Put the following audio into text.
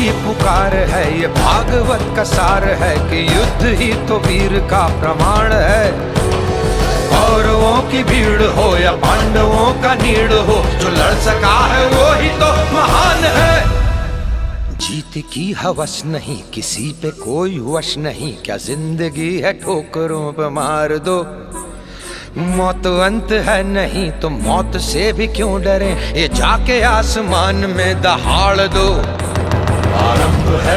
की पुकार है, ये भागवत का सार है कि युद्ध ही तो वीर का प्रमाण है। कौरवों की भीड़ हो या पांडवों का नीड़ हो, जो लड़ सका है वो ही तो महान है। जीत की हवस नहीं, किसी पे कोई वश नहीं, क्या जिंदगी है ठोकरों पे मार दो। मौत अंत है नहीं तो मौत से भी क्यों डरे, ये जाके आसमान में दहाड़ दो। आरंभ है